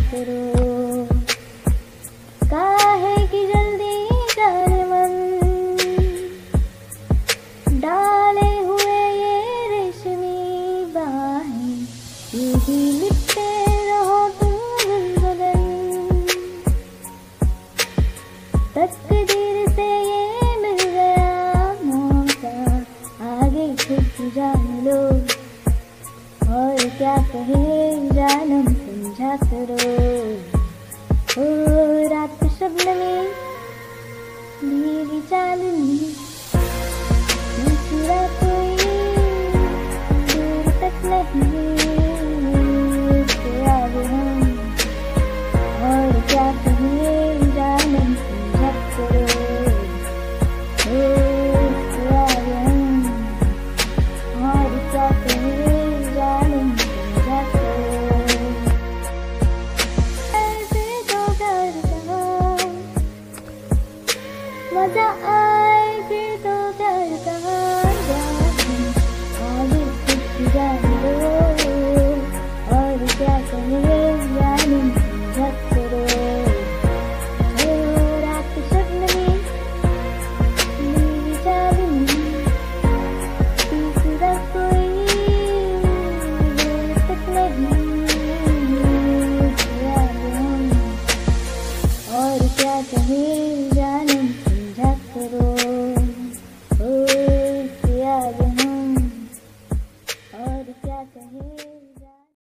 करो। काहे की जल्दी जाने मन, डाले हुए ये रेशमी बाहें, यही लिपटे रहो तुम बदन। तकदीर से ये मिल गया मौका, आगे खुद जान लो। और क्या कहे जानम समझा करो। ओ रात शबनमी भीगी चांदनी, दूसरा कोई दूर तक नहीं उसके आगे हम। और क्या कहे जानम समझा करो। ओ उसके आगे हम, और क्या कहे मजा आए फिर तो प्यार कहाँ जाए, आगे खुद जान दो। और क्या कहे जानम समझा करो। ओ रात शबनमी भीगी चांदनी, दूसरा कोई दूर तक नहीं उसके आगे हम। और क्या कहे